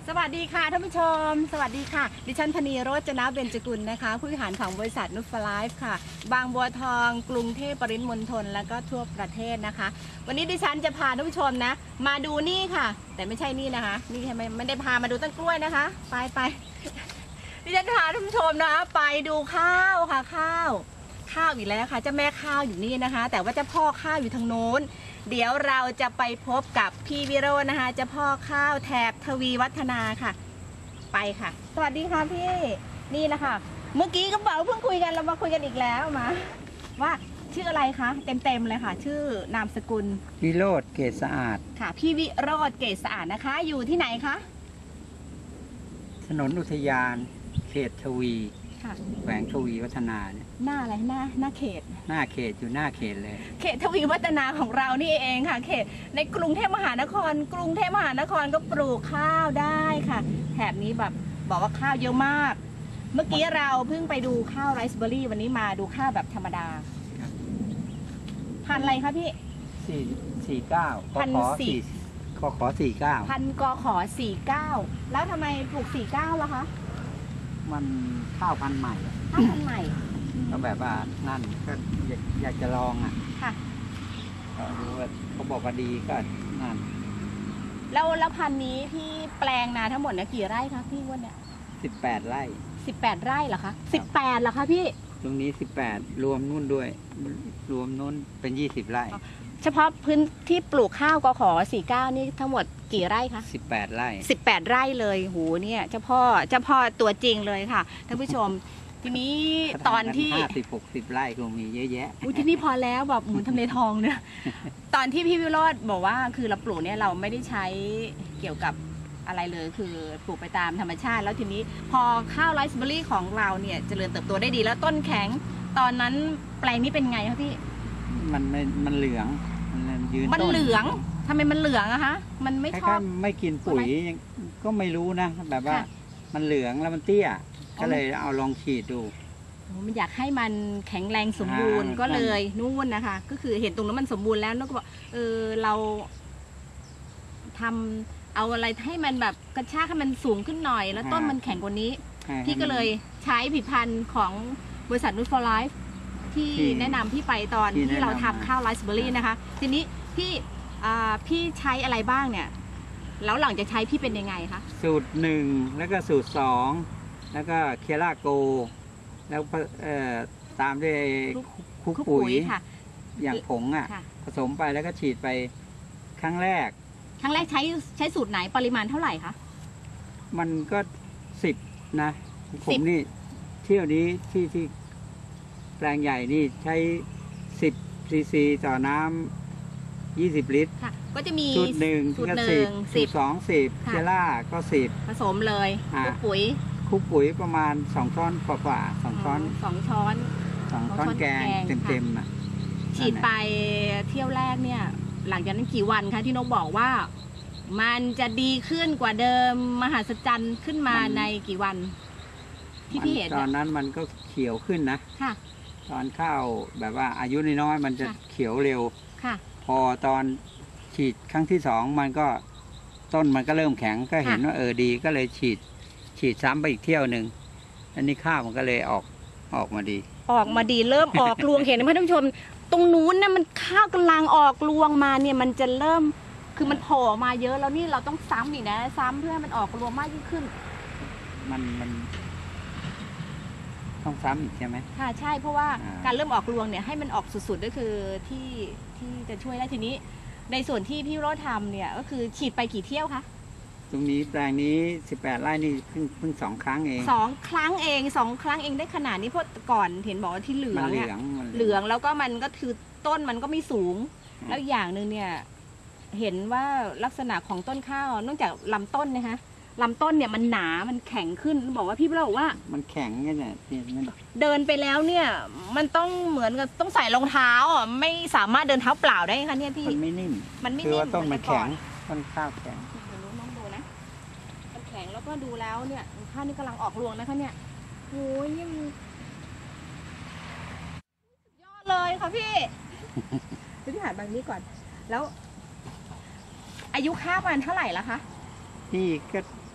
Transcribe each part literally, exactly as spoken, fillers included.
สวัสดีค่ะท่านผู้ชมสวัสดีค่ะดิฉันธนีโรจนะเบญจกุลนะคะผู้บริหารของบริษัทนุชฟลายฟ์ค่ะบางบัวทองกรุงเทพปริมณฑลแล้วก็ทั่วประเทศนะคะวันนี้ดิฉันจะพาท่านผู้ชมนะมาดูนี่ค่ะแต่ไม่ใช่นี่นะคะนี่ไม่ไม่ได้พามาดูต้นกล้วยนะคะไปไปดิฉันพาท่านผู้ชมนะไปดูข้าวค่ะข้าวข้าวอีกแล้วนะคะเจ้าแม่ข้าวอยู่นี่นะคะแต่ว่าเจ้าพ่อข้าวอยู่ทางโน้นเดี๋ยวเราจะไปพบกับพี่วิโรจน์นะคะเจ้าพ่อข้าวแถบทวีวัฒนาค่ะไปค่ะสวัสดีค่ะพี่นี่นะคะเมื่อกี้ก็บอกเพิ่งคุยกันเรามาคุยกันอีกแล้วมาว่าชื่ออะไรคะเต็มๆเลยค่ะชื่อนามสกุลวิโรจน์เกษสะอาดค่ะพี่วิโรจน์เกษสะอาดนะคะอยู่ที่ไหนคะถนนอุทยานเขตทวีแขวงทวีวัฒนาเนี่ยหน้าอะไรหน้าหน้าเขตหน้าเขตอยู่หน้าเขตเลยเขตทวีวัฒนาของเรานี่เองค่ะเขตในกรุงเทพมหานครกรุงเทพมหานครก็ปลูกข้าวได้ค่ะแถบนี้แบบบอกว่าข้าวเยอะมากเมื่อกี้เราเพิ่งไปดูข้าวไรซ์เบอร์รี่วันนี้มาดูข้าวแบบธรรมดาพันอะไรคะพี่สี่สี่เก้าพันสี่ขอขอสี่เก้าพันกขอสี่เก้าแล้วทำไมปลูกสี่เก้าล่ะคะมันข้าวพันธุ์ใหม่ข้าวพันธุ์ใหม่ก็แบบว่านั่นก็อยากอยากจะลองอ่ะค่ะก็ดูว่าเขาบอกว่าดีก็นั่นแล้วแล้วพันธุ์นี้ที่แปลงนาทั้งหมดเนี่ยกี่ไร่คะพี่วันเนี่ยสิบแปดไร่สิบแปดไร่เหรอคะสิบแปดเหรอคะพี่ตรงนี้สิบแปดรวมนู่นด้วยรวมนู่นเป็นยี่สิบไร่เฉพาะพื้นที่ปลูกข้าวกขอสี่เก้านี่ทั้งหมดกี่ไร่คะสิบแปดไร่สิบแปดไร่เลยโหเนี่ยเจ้าพ่อเจ้าพ่อตัวจริงเลยค่ะท่านผู้ชมทีนี้ตอนที่ห้าสิบหกสิบไร่คงมีเยอะแยะอุ้ยที่นี่พอแล้วแบบหมุนทำเลทองเนี่ยตอนที่พี่วิโรจน์บอกว่าคือเราปลูกเนี่ยเราไม่ได้ใช้เกี่ยวกับอะไรเลยคือปลูกไปตามธรรมชาติแล้วทีนี้พอข้าวไรซ์เบอร์รี่ของเราเนี่ยเจริญเติบโตได้ดีแล้วต้นแข็งตอนนั้นแปลงนี้เป็นไงคะพี่มันไม่มันเหลืองมันยืนมันเหลืองทำไมมันเหลืองอะคะมันไม่ชอบไม่กินปุ๋ยก็ไม่รู้นะแบบว่ามันเหลืองแล้วมันเตี้ยก็เลยเอาลองฉีดดูมันอยากให้มันแข็งแรงสมบูรณ์ก็เลยนู่นนะคะก็คือเห็นตรงนั้นมันสมบูรณ์แล้วนกก็บอกเออเราทำเอาอะไรให้มันแบบกระชากให้มันสูงขึ้นหน่อยแล้วต้นมันแข็งกว่านี้พี่ก็เลยใช้ผลิตภัณฑ์ของบริษัทนุชฟอร์ไลฟ์ที่แนะนำพี่ไปตอนที่เราทำข้าวไรซ์เบอร์รี่นะคะทีนี้พี่พี่ใช้อะไรบ้างเนี่ยแล้วหลังจากใช้พี่เป็นยังไงคะสูตรหนึ่งแล้วก็สูตรสองแล้วก็เคล่าโกแล้วตามด้วยคุกปุ๋ยอย่างผงอ่ะผสมไปแล้วก็ฉีดไปครั้งแรกครั้งแรกใช้ใช้สูตรไหนปริมาณเท่าไหร่คะมันก็สิบนะผมนี่เที่ยวนี้ที่ที่แปลงใหญ่นี่ใช้สิบซีซีต่อน้ำยี่สิบลิตรก็จะมีสูตรหนึ่งก็สิบสูตรสองสิบเคล่าก็สิบผสมเลยคุกปุ๋ยคุกปุ๋ยประมาณสองช้อนกว่าสองช้อนสองช้อนสองช้อนแกงเต็มๆอ่ะฉีดไปเที่ยวแรกเนี่ยหลังจากนั้นกี่วันคะที่นกบอกว่ามันจะดีขึ้นกว่าเดิมมหัศจรรย์ขึ้นมาในกี่วันที่พี่เห็นตอนนั้นมันก็เขียวขึ้นนะค่ะตอนข้าวแบบว่าอายุน้อยๆมันจะเขียวเร็วค่ะพอตอนฉีดครั้งที่สองมันก็ต้นมันก็เริ่มแข็งก็เห็นว่าเออดีก็เลยฉีดฉีดซ้ำไปอีกเที่ยวหนึ่งอันนี้ข้าวมันก็เลยออกออกมาดีออกมาดีเริ่มออกรวงเห็นไหมท่านผู้ชมตรงนู้นนะมันข้าวกำลังออกรวงมาเนี่ยมันจะเริ่มคือมันโผล่มาเยอะแล้วนี่เราต้องซ้ำอีกนะซ้ำเพื่อให้มันออกรวงมากยิ่งขึ้นมันมันต้องซ้ำอีกใช่ไหมค่ะใช่เพราะว่าการเริ่มออกรวงเนี่ยให้มันออกสุดๆก็คือที่ที่จะช่วยได้ทีนี้ในส่วนที่พี่โรจน์ทำเนี่ยก็คือฉีดไปกี่เที่ยวคะตรงนี้แปลงนี้สิบแปดไร่นี่เพิ่งเพิ่งสองครั้งเองสองครั้งเองสองครั้งเองได้ขนาดนี้เพราะก่อนเห็นบอกว่าที่เหลืองเนี่ยเหลืองแล้วก็มันก็คือต้นมันก็ไม่สูงแล้วอย่างหนึ่งเนี่ยเห็นว่าลักษณะของต้นข้าวนอกจากลำต้นนะคะลำต้นเนี่ยมันหนามันแข็งขึ้นบอกว่าพี่เราบอกว่ามันแข็งเนี่ยเดินไปแล้วเนี่ยมันต้องเหมือนกับต้องใส่รองเท้าอ่ะไม่สามารถเดินเท้าเปล่าได้ค่ะเนี่ยพี่มันไม่นิ่มมันไม่นิ่มคือว่าต้นมันแข็งต้นข้าวแข็งแข็งแล้วก็ดูแล้วเนี่ยข้าวนี่กำลังออกรวงนะคะเนี่ยโอ้ยยิ่งยอดเลยค่ะพี่ดูที่หาดบางนี้ก่อนแล้วอายุข้าวมันเท่าไหร่ละคะพี่ก็ป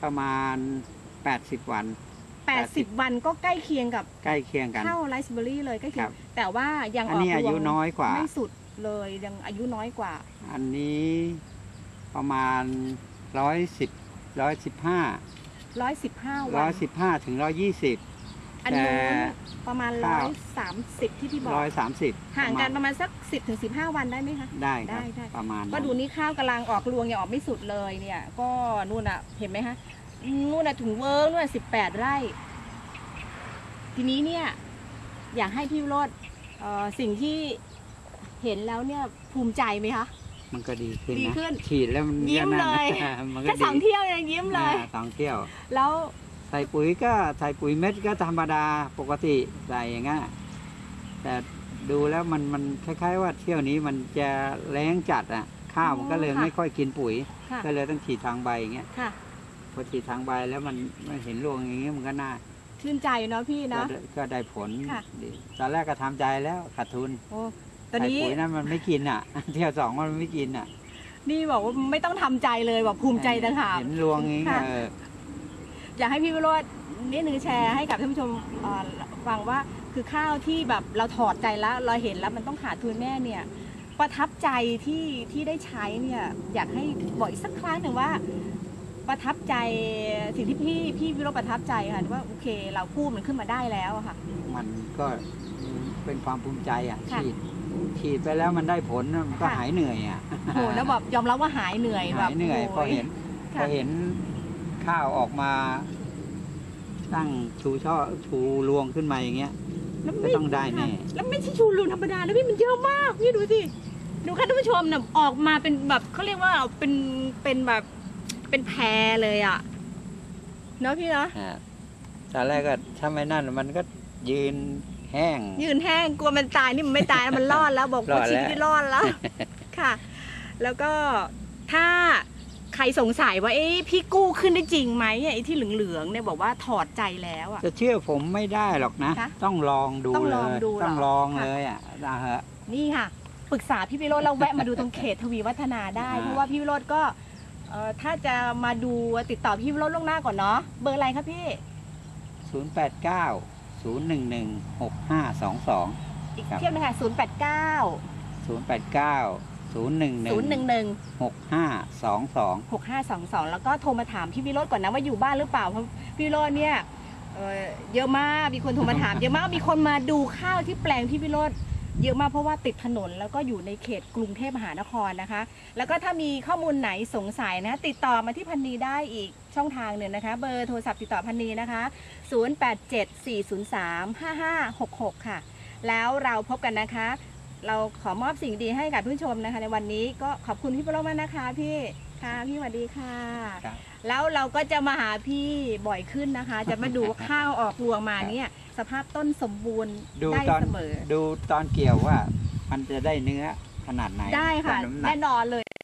ประมาณแปดสิบวันแปดสิบวันก็ใกล้เคียงกับใกล้เคียงกันข้าวไรซ์เบอร์รี่เลยใกล้เคียครังบแต่ว่ายังอัอน อกนี้รอาว ยุงน้อยกว่าไม่สุดเลยยังอายุน้อยกว่าอันนี้ประมาณร้อยสิบร้อยสิบห้าร้อยสิบห้าร้วัอยนสิบห้าถึงร้อยยี่สิบอันนู้นประมาณร้ข้าอวยสามสิบที่พี่บอกร้อยสามสิบห่างกันประมาณสักสิบถึงสิบห้าวันได้ไหมคะได้ครับได้ได้ประมาณก็ดูนี่ข้าวกำลังออกรวงยังออกไม่สุดเลยเนี่ย ก็นู่นอะเห็นไหมคะนู่นอะถึงเวิร์กนู่นอะสิบแปดไร่ ทีนี้เนี่ยอยากให้พี่วิโรจน์เอ่อสิ่งที่เห็นแล้วเนี่ยภูมิใจไหมคะมันก็ดีขึ้นดีนะขึ้นฉีดแล้วมันยิ้มก็นั่นเลยนะมันก็แค่ดีสองเที่ยวยังยิ้มเลยอ่าสองเที่ยวแล้วใส่ปุ๋ยก็ใส่ปุ๋ยเม็ดก็ธรรมดาปกติใส่อย่างนั้นอะแต่ดูแล้วมันมันคล้ายๆว่าเที่ยวนี้มันจะแรงจัดอ่ะข้าวมันก็เลยไม่ค่อยกินปุ๋ยค่ะก็เลยต้องฉีดทางใบอย่างเงี้ยค่ะพอฉีดทางใบแล้วมันมันเห็นรวงอย่างเงี้ยมันก็น่าชื่นใจเนาะพี่ก็เนาะได้ก็ได้ผลค่ะดีตอนแรกก็ทำใจแล้วขาดทุนโอ้ตอนใส่นี้ปุ๋ยนั้นมันไม่กินอ่ะ เที่ยวสองมันไม่กินอ่ะนี่บอกว่าไม่ต้องทำใจเลยบอกภูมิใจต่างหากเห็นรวงอย่างเงี้ยค่ะเอออยากให้พี่วิโรจน์นิดนึงแชร์ให้กับท่านผู้ชมเอ่อฟังว่าคือข้าวที่แบบเราถอดใจแล้วเราเห็นแล้วมันต้องขาดทุนแน่เนี่ย ประทับใจที่ที่ได้ใช้เนี่ยอยากให้บอกอีกสักครั้งหนึ่งว่า ประทับใจสิ่งที่พี่พี่วิโรจน์ประทับใจค่ะว่าโอเคเรากู้มันขึ้นมาได้แล้วอะค่ะมันก็เป็นความภูมิใจอ่ะค่ะฉีดฉีดไปแล้วมันได้ผลมันก็ค่ะหายเหนื่อยอ่ะโหแล้วแบบยอมรับว่าหายเหนื่อยแบหาบยเหนื่อยพอโเห็นพค่ะอเห็นข้าวออกมา ตั้งชูช่อชูรวงขึ้นมาอย่างเงี้ยแล้วก็ไม่ต้องได้แน่แล้วไม่ใช่ชูรูนธรรมดานะพี่มันเยอะมากพี่ดูสิดูค่ะท่านผู้ชมเนี่ยออกมาเป็นแบบเขาเรียกว่าเป็นเป็นแบบเป็นแพรเลยอะเนาะพี่เนาะอ่าตอนแรกก็ถ้าไม่นั่นมันก็ยืนแห้งยืนแห้งกลัวมันตายนี่มันไม่ตายมันรอดแล้วบอกรอว่าดแล้วชีวิตรอดแล้ว ค่ะ แล้วก็ถ้าใครสงสัยว่าเอ๊ะพี่กู้ขึ้นได้จริงไหมไอ้ที่เหลืองๆเนี่ยบอกว่าถอดใจแล้วอะจะเชื่อผมไม่ได้หรอกนะคะต้องลองดูต้องเลลองยดูเหรอต้องลองค่ะเลยอ่ะนะฮะนี่ค่ะปรึกษาพี่วิโรจน์เราแวะมาดูตรงเขตทวีวัฒนาได้อ่าเพราะว่าพี่วิโรจน์ก็เอ่อถ้าจะมาดูติดต่อพี่วิโรจน์ล่วงหน้าก่อนเนาะเบอร์อะไรครับพี่ศูนย์แปดเก้าศูนย์หนึ่งหนึ่งหกห้าสองสองอีกครับเทียบนะคะศูนย์แปดเก้าศูนย์แปดเก้าศูนย์หนึ่งหนึ่ศูงนย์หนึ่งหนึ่งหกห้าสองสองหกห้าสองสองแล้วก็โทรมาถามพี่วิโรจน์ก่อนนะว่าอยู่บ้านหรือเปล่าเพราะพี่วิโรจน์เนี่ยเอ่อเยอะมากมีคนโทรมาถาม เยอะมากมีคนมาดูข้าวที่แปลงพี่วิโรจน์เยอะมากเพราะว่าติดถนนแล้วก็อยู่ในเขตกรุงเทพมหานครนะคะ แล้วก็ถ้ามีข้อมูลไหนสงสัยนะติดต่อมาที่พันนีได้อีกช่องทางหนึ่งนะคะ เบอร์โทรศัพท์ติดต่อพันนีนะคะศูนย์ แปด เจ็ด สี่ ศูนย์ สาม ห้า ห้า หก หกค่ะแล้วเราพบกันนะคะ เราขอมอบสิ่งดีให้กับผู้ชมนะคะ ในวันนี้ก็ขอบคุณพี่โปรมากนะคะพี่ค่ะพี่สวัสดีค่ะครับแล้วเราก็จะมาหาพี่บ่อยขึ้นนะคะ จะมาดูว่าข้าวออกรวงมาเนี่ยสภาพต้นสมบูรณ์ดูได้ตอนเสมอดูตอนเกี่ยวว่า มันจะได้เนื้อขนาดไหนได้ค่ะกับน้ำหนักแน่นอนเลย